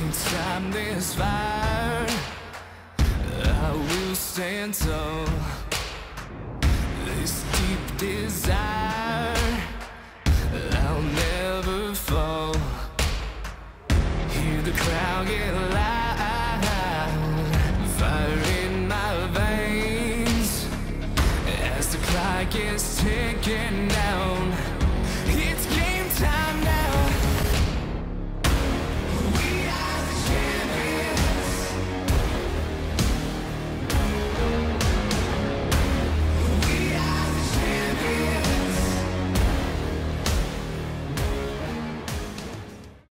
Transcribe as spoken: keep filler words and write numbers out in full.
stop this fire. I will stand tall. This deep desire, I'll never fall. Hear the crowd get loud.